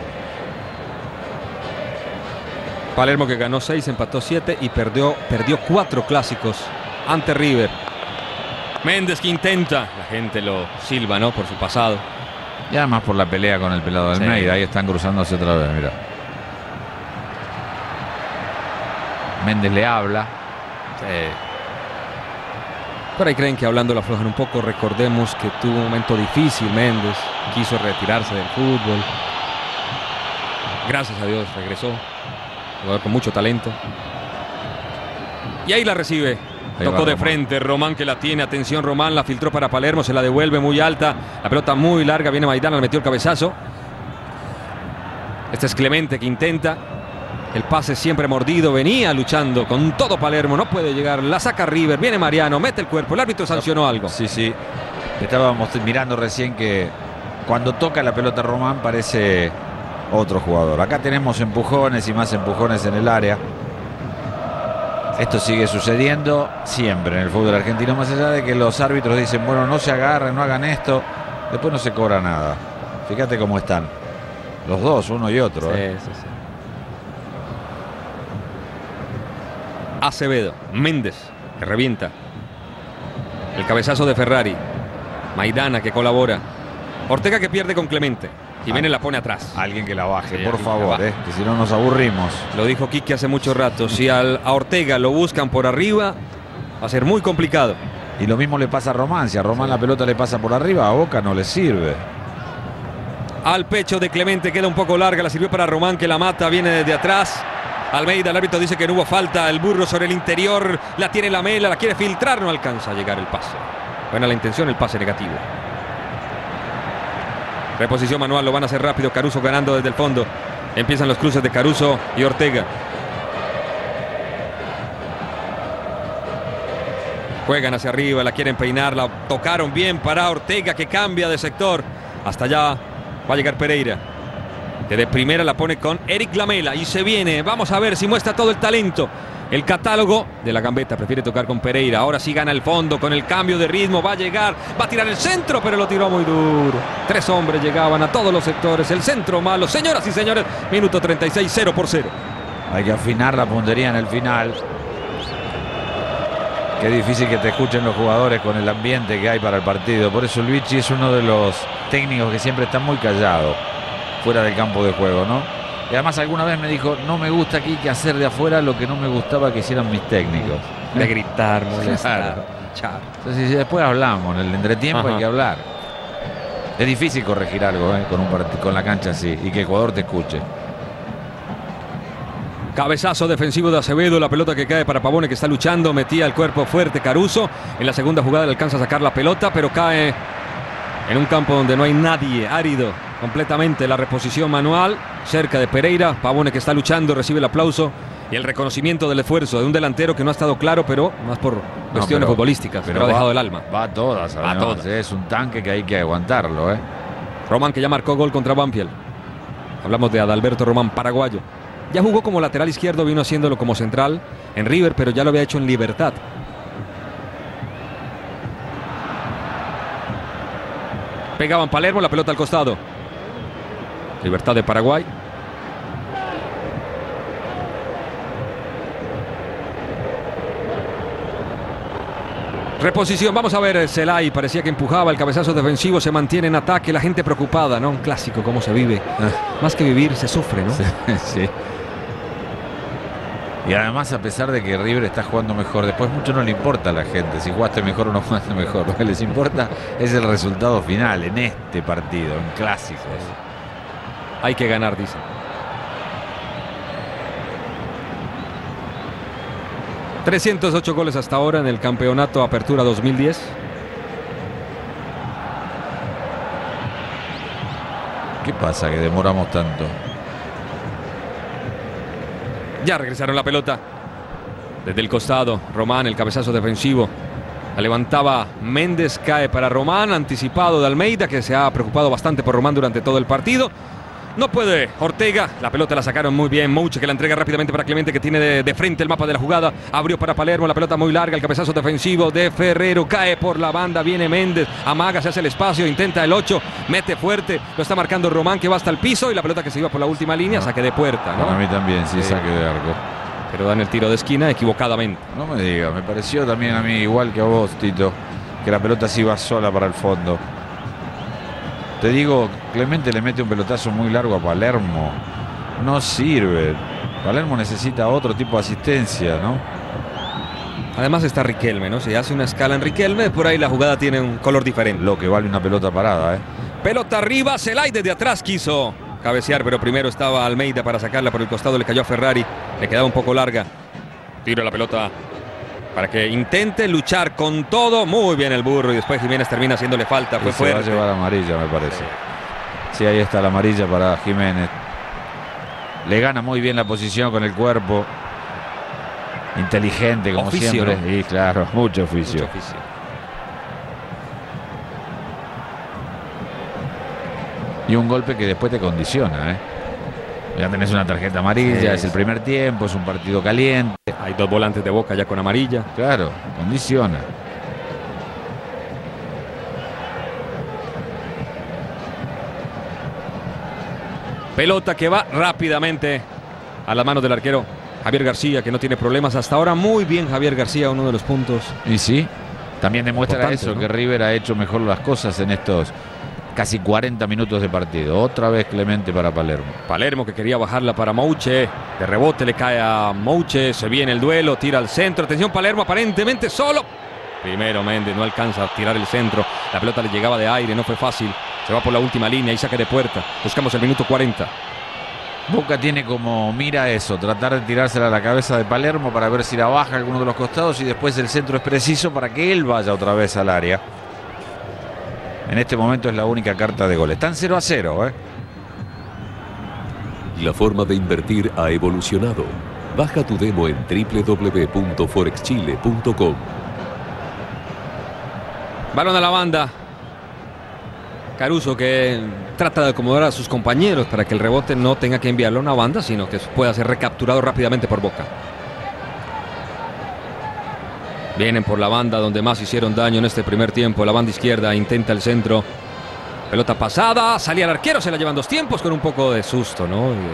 Palermo que ganó seis, empató siete y perdió, perdió cuatro clásicos ante River. Méndez que intenta, la gente lo silba, ¿no? Por su pasado. Y además por la pelea con el pelado de Almeida, sí. Ahí están cruzándose otra vez, mira. Méndez le habla. Sí. Pero ahí creen que hablando la aflojan un poco. Recordemos que tuvo un momento difícil Méndez, quiso retirarse del fútbol. Gracias a Dios regresó, jugador con mucho talento. Y ahí la recibe. Ahí tocó de frente, Román que la tiene, atención Román, la filtró para Palermo, se la devuelve muy alta, la pelota muy larga, viene Maidana, le metió el cabezazo. Este es Clemente que intenta, el pase siempre mordido, venía luchando con todo Palermo, no puede llegar, la saca River, viene Mariano, mete el cuerpo, el árbitro sancionó algo. Sí, sí, estábamos mirando recién que cuando toca la pelota Román parece otro jugador. Acá tenemos empujones y más empujones en el área. Esto sigue sucediendo siempre en el fútbol argentino, más allá de que los árbitros dicen, bueno, no se agarren, no hagan esto, después no se cobra nada. Fíjate cómo están los dos, uno y otro. Sí, ¿eh? sí, sí. Acevedo, Méndez, que revienta. El cabezazo de Ferrari. Maidana que colabora. Ortega que pierde con Clemente. Jiménez la pone atrás. Alguien que la baje, Sí, por favor, baje. eh, que si no nos aburrimos. Lo dijo Quique hace mucho rato. Si al, a Ortega lo buscan por arriba, va a ser muy complicado. Y lo mismo le pasa a Román. Si a Román sí. la pelota le pasa por arriba, a Boca no le sirve. Al pecho de Clemente, queda un poco larga. La sirvió para Román, que la mata, viene desde atrás. Almeida, el árbitro dice que no hubo falta. El burro sobre el interior. La tiene Lamela, la quiere filtrar. No alcanza a llegar el pase. Buena la intención, el pase negativo. Reposición manual, lo van a hacer rápido. Caruso ganando desde el fondo. Empiezan los cruces de Caruso y Ortega. Juegan hacia arriba, la quieren peinar. La tocaron bien para Ortega, que cambia de sector. Hasta allá va a llegar Pereira, que de primera la pone con Eric Lamela. Y se viene, vamos a ver si muestra todo el talento. El catálogo de la Gambetta prefiere tocar con Pereira. Ahora sí gana el fondo con el cambio de ritmo. Va a llegar, va a tirar el centro, pero lo tiró muy duro. Tres hombres llegaban a todos los sectores. El centro malo, señoras y señores. Minuto treinta y seis, cero por cero. Hay que afinar la puntería en el final. Qué difícil que te escuchen los jugadores con el ambiente que hay para el partido. Por eso el Vichy es uno de los técnicos que siempre está muy callado fuera del campo de juego, ¿no? Y además alguna vez me dijo, no me gusta aquí que hacer de afuera lo que no me gustaba que hicieran mis técnicos. De gritar, molestar. Claro. Entonces, si después hablamos, en el entretiempo Ajá. hay que hablar. Es difícil corregir algo ¿eh? con, un con la cancha así y que el jugador te escuche. Cabezazo defensivo de Acevedo, la pelota que cae para Pavone, que está luchando, metía el cuerpo fuerte Caruso. En la segunda jugada le alcanza a sacar la pelota, pero cae en un campo donde no hay nadie, árido completamente. La reposición manual cerca de Pereira. Pavone, que está luchando, recibe el aplauso y el reconocimiento del esfuerzo de un delantero que no ha estado claro, pero más por cuestiones no, pero, futbolísticas, pero, pero ha dejado va, el alma. Va a todas, va a todas. Es un tanque que hay que aguantarlo. ¿eh? Román, que ya marcó gol contra Banfield. Hablamos de Adalberto Román, paraguayo. Ya jugó como lateral izquierdo, vino haciéndolo como central en River, pero ya lo había hecho en Libertad. Pegaban Palermo, la pelota al costado. Libertad de Paraguay. Reposición, vamos a ver, Zelay parecía que empujaba, el cabezazo defensivo se mantiene en ataque, la gente preocupada, ¿no? Un clásico, cómo se vive. Ah. Más que vivir, se sufre, ¿no? Sí, sí. Y además, a pesar de que River está jugando mejor, después mucho no le importa a la gente si jugaste mejor o no jugaste mejor. Lo que les importa es el resultado final en este partido, en clásicos. Hay que ganar, dicen. trescientos ocho goles hasta ahora en el campeonato Apertura dos mil diez. ¿Qué pasa que demoramos tanto? Ya regresaron la pelota. Desde el costado, Román, el cabezazo defensivo. La levantaba Méndez, cae para Román, anticipado de Almeida, que se ha preocupado bastante por Román durante todo el partido. No puede Ortega, la pelota la sacaron muy bien. Mouche, que la entrega rápidamente para Clemente, que tiene de, de frente el mapa de la jugada. Abrió para Palermo, la pelota muy larga, el cabezazo defensivo de Ferrero, cae por la banda, viene Méndez, amaga, se hace el espacio, intenta el ocho, mete fuerte, lo está marcando Román, que va hasta el piso, y la pelota que se iba por la última línea, saque de puerta, ¿no? Para mí también, sí, sí, saque de arco. Pero dan el tiro de esquina equivocadamente. No me digas, me pareció también a mí, igual que a vos, Tito, que la pelota se iba sola para el fondo. Te digo, Clemente le mete un pelotazo muy largo a Palermo. No sirve. Palermo necesita otro tipo de asistencia, ¿no? Además está Riquelme, ¿no? Si hace una escala en Riquelme, por ahí la jugada tiene un color diferente. Lo que vale una pelota parada, ¿eh? Pelota arriba, Zelay desde atrás quiso cabecear, pero primero estaba Almeida para sacarla por el costado, le cayó a Ferrari. Le quedaba un poco larga. Tira la pelota para que intente luchar con todo. Muy bien el burro, y después Jiménez termina haciéndole falta. Fue fuerte. Se va a llevar amarilla, me parece. Sí, ahí está la amarilla para Jiménez. Le gana muy bien la posición con el cuerpo. Inteligente, como oficio, siempre. ¿no? Y claro, mucho oficio. Mucho oficio. Y un golpe que después te condiciona, ¿eh? Ya tenés una tarjeta amarilla, sí, es el primer tiempo, es un partido caliente. Hay dos volantes de Boca ya con amarilla. Claro, condiciona. Pelota que va rápidamente a las manos del arquero Javier García, que no tiene problemas hasta ahora. Muy bien Javier García, uno de los puntos. Y sí, también demuestra eso, ¿no? Que River ha hecho mejor las cosas en estos casi cuarenta minutos de partido. Otra vez Clemente para Palermo. Palermo que quería bajarla para Mouche. De rebote le cae a Mouche. Se viene el duelo, tira al centro. Atención, Palermo aparentemente solo. Primero Méndez no alcanza a tirar el centro. La pelota le llegaba de aire, no fue fácil. Se va por la última línea y saque de puerta. Buscamos el minuto cuarenta. Boca tiene como mira eso, tratar de tirársela a la cabeza de Palermo para ver si la baja alguno de los costados y después el centro es preciso para que él vaya otra vez al área. En este momento es la única carta de gol. Están cero a cero, ¿eh? La forma de invertir ha evolucionado. Baja tu demo en doble u doble u doble u punto forex chile punto com. Balón a la banda. Caruso que trata de acomodar a sus compañeros para que el rebote no tenga que enviarlo a una banda, sino que pueda ser recapturado rápidamente por Boca. Vienen por la banda donde más hicieron daño en este primer tiempo. La banda izquierda intenta el centro. Pelota pasada, salía el arquero, se la llevan dos tiempos con un poco de susto, ¿no? Y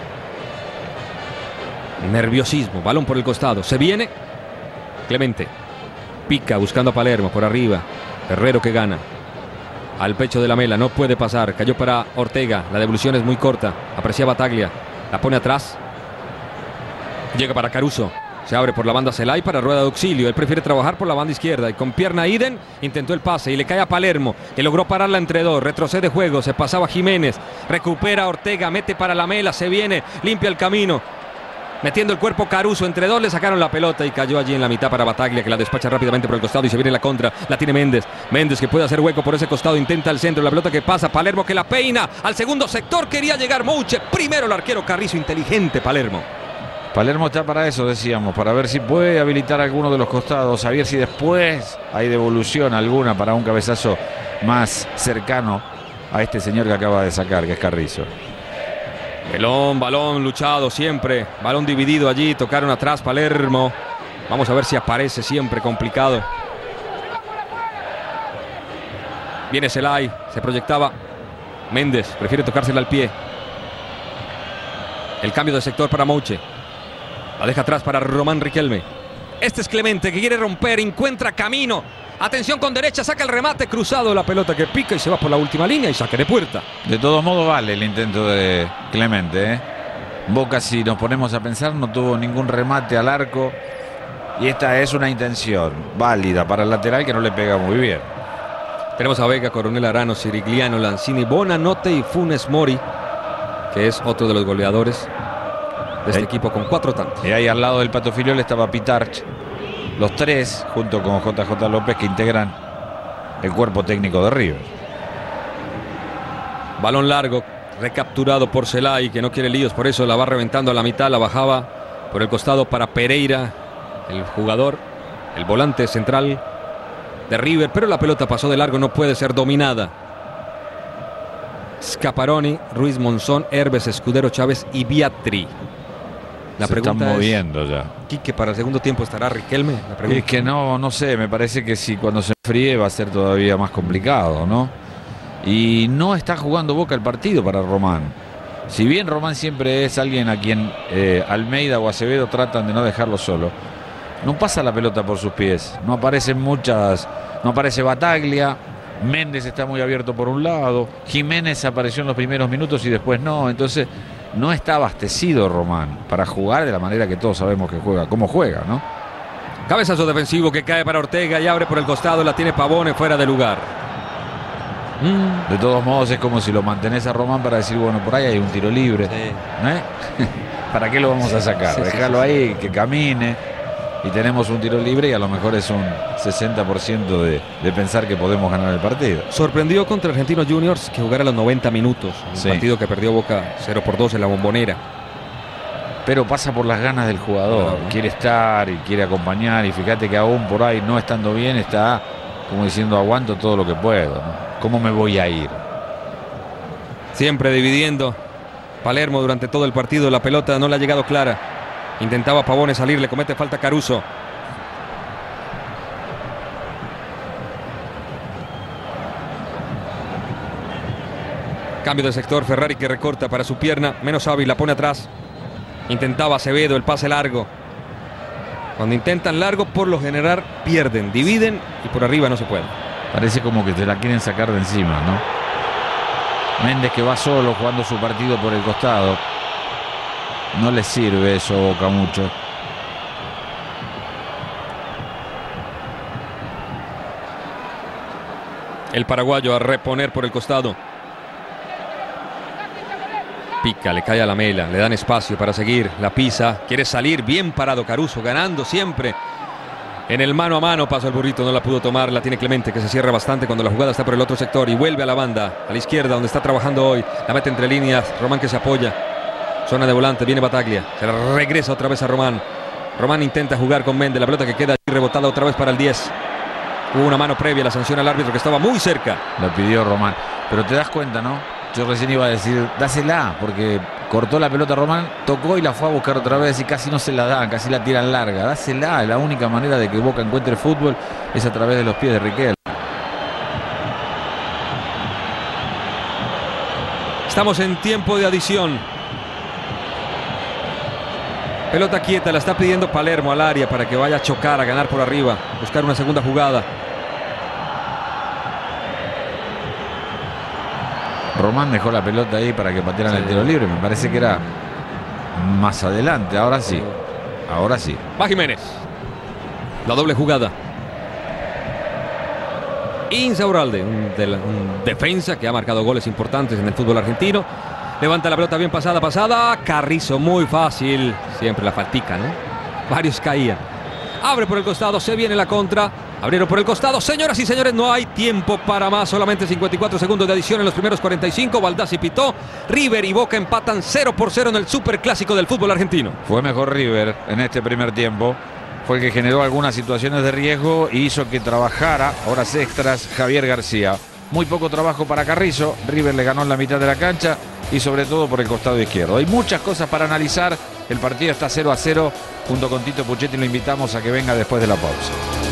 de nerviosismo. Balón por el costado. Se viene Clemente. Pica buscando a Palermo por arriba. Herrero que gana. Al pecho de la Mela, no puede pasar. Cayó para Ortega. La devolución es muy corta. Aparecía Bataglia. La pone atrás. Llega para Caruso. Se abre por la banda Celay para rueda de auxilio. Él prefiere trabajar por la banda izquierda. Y con pierna Iden intentó el pase y le cae a Palermo, que logró pararla entre dos. Retrocede juego. Se pasaba Jiménez. Recupera Ortega. Mete para la Mela. Se viene. Limpia el camino. Metiendo el cuerpo Caruso, entre dos le sacaron la pelota y cayó allí en la mitad para Bataglia, que la despacha rápidamente por el costado y se viene la contra. La tiene Méndez. Méndez que puede hacer hueco por ese costado, intenta el centro, la pelota que pasa. Palermo que la peina al segundo sector, quería llegar Mouche. Primero el arquero Carrizo, inteligente Palermo. Palermo está para eso, decíamos, para ver si puede habilitar alguno de los costados, a ver si después hay devolución alguna para un cabezazo más cercano a este señor que acaba de sacar, que es Carrizo. Balón, balón luchado siempre. Balón dividido allí. Tocaron atrás Palermo. Vamos a ver si aparece siempre complicado. Viene Celay. Se proyectaba. Méndez prefiere tocársela al pie. El cambio de sector para Mouche. La deja atrás para Román Riquelme. Este es Clemente que quiere romper. Encuentra camino. Atención con derecha, saca el remate cruzado, la pelota que pica y se va por la última línea y saque de puerta. De todos modos vale el intento de Clemente, ¿eh? Boca, si nos ponemos a pensar, no tuvo ningún remate al arco y esta es una intención válida para el lateral que no le pega muy bien. Tenemos a Vega, Coronel Arano, Sirigliano, Lanzini, Bonanote y Funes Mori, que es otro de los goleadores de este ahí, equipo con cuatro tantos. Y ahí al lado del Pato Filiol estaba Pitarch. Los tres, junto con J J López, que integran el cuerpo técnico de River. Balón largo, recapturado por Celay, que no quiere líos, por eso la va reventando a la mitad, la bajaba por el costado para Pereira, el jugador, el volante central de River, pero la pelota pasó de largo, no puede ser dominada. Scaparoni, Ruiz Monzón, Herbes, Escudero, Chávez y Biatri. La Se pregunta están moviendo es, ya. Quique, ¿para el segundo tiempo estará Riquelme? La pregunta. Es que no, no sé, me parece que si cuando se enfríe va a ser todavía más complicado, ¿no? Y no está jugando Boca el partido para Román. Si bien Román siempre es alguien a quien eh, Almeida o Acevedo tratan de no dejarlo solo, no pasa la pelota por sus pies. No aparecen muchas, no aparece Bataglia. Méndez está muy abierto por un lado. Jiménez apareció en los primeros minutos y después no. Entonces no está abastecido Román para jugar de la manera que todos sabemos que juega, cómo juega, ¿no? Cabezazo defensivo que cae para Ortega y abre por el costado, la tiene Pavone fuera de lugar. Mm. De todos modos es como si lo mantenés a Román para decir, bueno, por ahí hay un tiro libre. Sí. ¿Eh? ¿Para qué lo vamos a sacar? Sí, sí, Dejarlo sí, sí, ahí, que camine y tenemos un tiro libre y a lo mejor es un sesenta por ciento de, de pensar que podemos ganar el partido. Sorprendió contra Argentinos Juniors que jugara los noventa minutos, un sí. partido que perdió Boca cero por dos en la Bombonera. Pero pasa por las ganas del jugador, claro, ¿no? Quiere estar y quiere acompañar y fíjate que aún por ahí no estando bien está como diciendo aguanto todo lo que puedo, ¿no? ¿Cómo me voy a ir? Siempre dividiendo Palermo durante todo el partido, la pelota no le ha llegado clara. Intentaba Pavone salir, le comete falta Caruso. Cambio de sector, Ferrari que recorta para su pierna, menos hábil, la pone atrás. Intentaba Acevedo el pase largo. Cuando intentan largo, por lo general pierden, dividen y por arriba no se puede. Parece como que te la quieren sacar de encima, ¿no? Méndez, que va solo jugando su partido por el costado. No le sirve eso a Boca mucho. El paraguayo a reponer por el costado. Pica, le cae a Lamela, le dan espacio para seguir, la pisa, quiere salir, bien parado Caruso, ganando siempre. En el mano a mano pasó el burrito, no la pudo tomar, la tiene Clemente, que se cierra bastante cuando la jugada está por el otro sector y vuelve a la banda, a la izquierda donde está trabajando hoy, la mete entre líneas, Román que se apoya, zona de volante, viene Bataglia, se la regresa otra vez a Román. Román intenta jugar con Méndez, la pelota que queda allí rebotada otra vez para el diez. Hubo una mano previa, la sanción al árbitro que estaba muy cerca. La pidió Román, pero te das cuenta, ¿no? Yo recién iba a decir, dásela, porque cortó la pelota Román, tocó y la fue a buscar otra vez y casi no se la dan, casi la tiran larga. Dásela, la única manera de que Boca encuentre fútbol es a través de los pies de Riquelme. Estamos en tiempo de adición. Pelota quieta, la está pidiendo Palermo al área para que vaya a chocar, a ganar por arriba, buscar una segunda jugada. Román dejó la pelota ahí para que patearan sí. el tiro libre. Me parece que era más adelante. Ahora sí. Ahora sí. Va Jiménez. La doble jugada. Insaurralde, un, de la, un defensa que ha marcado goles importantes en el fútbol argentino. Levanta la pelota bien pasada, pasada. Carrizo, muy fácil. Siempre la faltica, ¿no? Varios caían. Abre por el costado, se viene la contra. Abrieron por el costado. Señoras y señores, no hay tiempo para más. Solamente cincuenta y cuatro segundos de adición en los primeros cuarenta y cinco. Baldassi pitó. River y Boca empatan cero por cero en el superclásico del fútbol argentino. Fue mejor River en este primer tiempo. Fue el que generó algunas situaciones de riesgo y hizo que trabajara horas extras Javier García. Muy poco trabajo para Carrizo. River le ganó en la mitad de la cancha y sobre todo por el costado izquierdo. Hay muchas cosas para analizar. El partido está cero a cero. Junto con Tito Puchetti lo invitamos a que venga después de la pausa.